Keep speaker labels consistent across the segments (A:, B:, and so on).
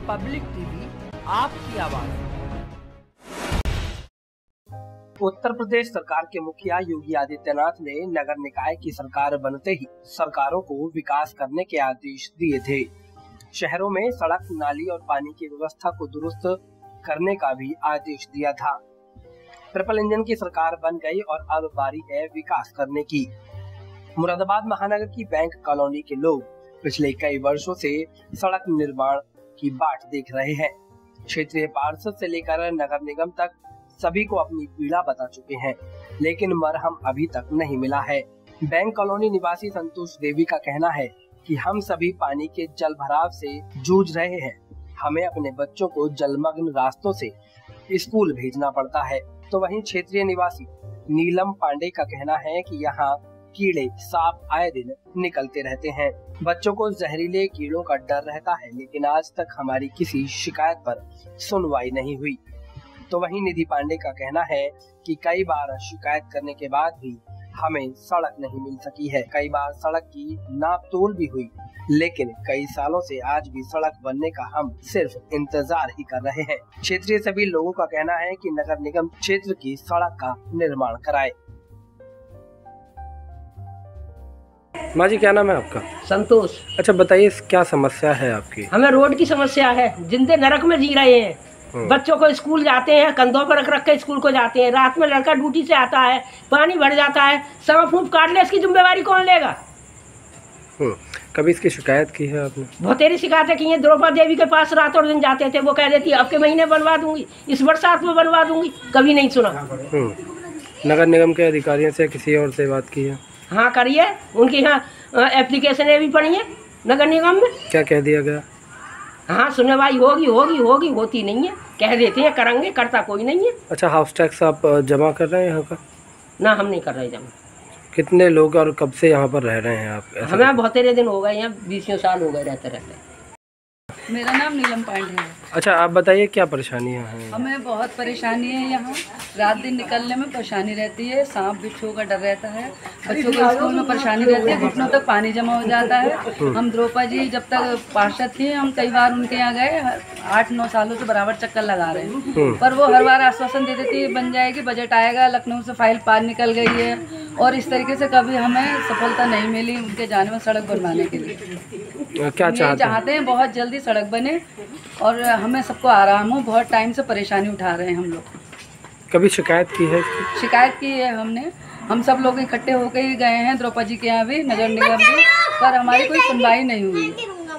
A: Public TV, आपकी आवाज। उत्तर प्रदेश सरकार के मुखिया योगी आदित्यनाथ ने नगर निकाय की सरकार बनते ही सरकारों को विकास करने के आदेश दिए थे। शहरों में सड़क, नाली और पानी की व्यवस्था को दुरुस्त करने का भी आदेश दिया था। ट्रिपल इंजन की सरकार बन गई और अब बारी है विकास करने की। मुरादाबाद महानगर की बैंक कॉलोनी के लोग पिछले कई वर्षों से सड़क निर्माण की बाट देख रहे हैं। क्षेत्रीय पार्षद से लेकर नगर निगम तक सभी को अपनी पीड़ा बता चुके हैं, लेकिन मरहम अभी तक नहीं मिला है। बैंक कॉलोनी निवासी संतोष देवी का कहना है कि हम सभी पानी के जल भराव से जूझ रहे हैं। हमें अपने बच्चों को जलमग्न रास्तों से स्कूल भेजना पड़ता है। तो वहीं क्षेत्रीय निवासी नीलम पांडे का कहना है कि यहाँ कीड़े, सांप आए दिन निकलते रहते हैं। बच्चों को जहरीले कीड़ों का डर रहता है, लेकिन आज तक हमारी किसी शिकायत पर सुनवाई नहीं हुई। तो वहीं निधि पांडे का कहना है कि कई बार शिकायत करने के बाद भी हमें सड़क नहीं मिल सकी है। कई बार सड़क की नाप तोल भी हुई, लेकिन कई सालों से आज भी सड़क बनने का हम सिर्फ इंतजार ही कर रहे हैं। क्षेत्रीय सभी लोगों का कहना है कि नगर निगम क्षेत्र की सड़क का निर्माण कराए।
B: माँ जी, क्या नाम है आपका?
C: संतोष।
B: अच्छा, बताइए क्या समस्या है आपकी?
C: हमें रोड की समस्या है। जिंदे नरक में जी रहे हैं। बच्चों को स्कूल जाते हैं, कंधों पर रख रख के स्कूल को जाते हैं। रात में लड़का ड्यूटी से आता है, पानी भर जाता है, सांप फूंप काट ले, इसकी जिम्मेवारी कौन लेगा?
B: कभी इसकी शिकायत की है आपने?
C: बहुतेरी शिकायतें की हैं। द्रौपदी देवी के पास रात और दिन जाते थे, वो कह देती अब के महीने बनवा दूंगी, इस बरसात में बनवा दूंगी, कभी नहीं सुना।
B: नगर निगम के अधिकारियों से किसी और से बात की है?
C: हाँ करिए, उनकी यहाँ एप्लीकेशनें भी पड़ी हैं नगर निगम में।
B: क्या कह दिया गया?
C: हाँ, सुनवाई होगी होगी होगी, होती नहीं है। कह देते हैं करेंगे, करता कोई नहीं है।
B: अच्छा, हाउस टैक्स आप जमा कर रहे हैं यहाँ का?
C: ना, हम नहीं कर रहे जमा।
B: कितने लोग और कब से यहाँ पर रह रहे हैं आप?
C: हमें बहुत तेरे दिन हो गए, यहाँ 20 साल हो गए रहते रहते।
D: मेरा नाम नीलम पांडे है।
B: अच्छा, आप बताइए क्या परेशानियाँ हैं?
D: हमें बहुत परेशानी है। यहाँ रात दिन निकलने में परेशानी रहती है। सांप बिच्छू का डर रहता है। बच्चों को स्कूल में परेशानी रहती है। घुटनों तक पानी जमा हो जाता है। हम द्रौपदी जब तक पार्षद थी, हम कई बार उनके यहाँ गए। 8-9 सालों से बराबर चक्कर लगा रहे हैं, पर वो हर बार आश्वासन दे देती है बन जाएगी, बजट आएगा। लखनऊ से फाइल पार निकल गई है और इस तरीके से कभी हमें सफलता नहीं मिली उनके जाने में सड़क बनवाने के लिए।
B: क्या
D: चाहते हैं बहुत जल्दी सड़क बने और हमें सबको आराम हो। बहुत टाइम से परेशानी उठा रहे हैं हम लोग।
B: कभी शिकायत की है?
D: शिकायत की है हमने। हम सब लोग इकट्ठे होकर ही गए हैं द्रौपदी के यहाँ भी, नगर निगम भी, पर हमारी कोई सुनवाई नहीं हुई।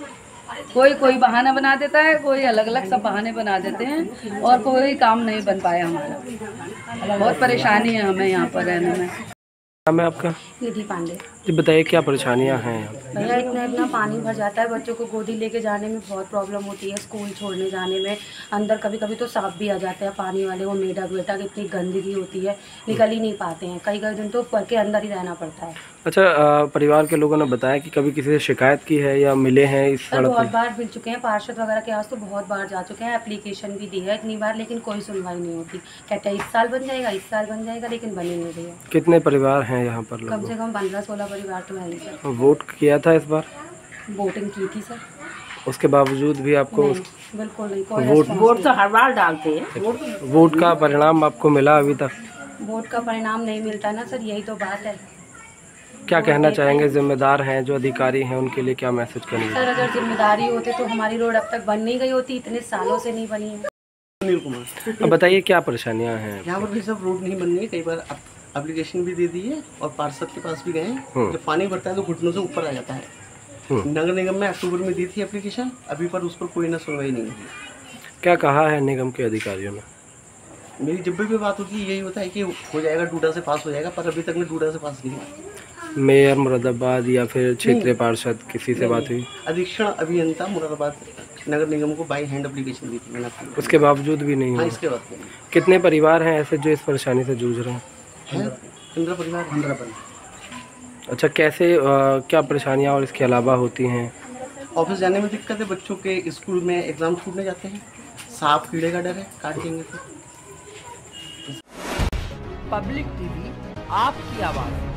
D: कोई बहाना बना देता है, कोई अलग अलग सब बहाने बना देते हैं और कोई काम नहीं बन पाया हमारा। बहुत परेशानी है हमें यहाँ पर रहने में।
B: नाम है आपका?
E: निधि पांडे।
B: जी, बताइए क्या परेशानियाँ हैं?
E: भैया, इतना पानी भर जाता है, बच्चों को गोदी लेके जाने में बहुत प्रॉब्लम होती है। स्कूल छोड़ने जाने में अंदर कभी कभी तो सांप भी आ जाते हैं पानी वाले। वो मेढक वेढक, इतनी गंदगी होती है, निकल ही नहीं पाते हैं। कई दिन तो घर के अंदर ही रहना पड़ता है।
B: अच्छा, परिवार के लोगों ने बताया कि कभी किसी से शिकायत की है या मिले हैं इस सड़क?
E: बहुत बार मिल चुके हैं, पार्षद वगैरह के पास तो बहुत बार जा चुके हैं। एप्लीकेशन भी दी है इतनी बार, लेकिन कोई सुनवाई नहीं होती। कहते हैं इस साल बन जाएगा, इस साल बन जाएगा, लेकिन बने नहीं रही है।
B: कितने परिवार हैं यहाँ पर?
E: कम से कम 15-16 परिवार तो है ही सर।
B: वोट किया था इस बार?
E: वोटिंग की थी सर।
B: उसके बावजूद भी आपको?
E: बिल्कुल नहीं, कोई
C: वोट तो हर बार डालते हैं।
B: वोट का परिणाम आपको मिला अभी तक?
E: वोट का परिणाम नहीं मिलता ना सर, यही तो बात है।
B: क्या कहना चाहेंगे? जिम्मेदार हैं जो अधिकारी हैं, उनके लिए क्या मैसेज करेंगे?
E: सर, अगर जिम्मेदारी होती तो हमारी रोड अब तक बन नहीं गई होती, इतने सालों से नहीं बनी है।
F: अनिल कुमार।
B: अब बताइए क्या परेशानियां हैं?
F: यहाँ पर भी सब रोड नहीं बन रही है। कई बार एप्लीकेशन भी दे दी है और पार्षद के पास भी गए हैं। जब पानी भरता है तो घुटनों से ऊपर आ जाता है। नगर निगम में अक्टूबर में दी थी एप्लीकेशन, अभी पर उस पर कोई ना सुनवाई नहीं हुई।
B: क्या कहा है निगम के अधिकारियों ने?
F: मेरी जब भी बात होती है यही होता है कि हो जाएगा, डूडा से पास हो जाएगा, पर अभी तक मैं डूडा से पास नहीं हुआ।
B: मेयर मुरादाबाद या फिर क्षेत्रीय पार्षद किसी से बात हुई?
F: अधीक्षण अभियंता मुरादाबाद नगर निगम को बाई हैंड एप्लीकेशन दी थी मैंने।
B: उसके बावजूद भी नहीं हुआ?
F: इसके बाद
B: कितने परिवार हैं ऐसे जो इस परेशानी से जूझ रहे हैं?
F: 15 परिवार। 15 परिवार।
B: अच्छा, कैसे क्या परेशानियां और इसके अलावा होती हैं?
F: ऑफिस जाने में दिक्कत है, बच्चों के स्कूल में एग्जाम छूटने जाते हैं, सांप कीड़े का डर है, काट देंगे तो।
A: पब्लिक टीवी, आपकी आवाज़।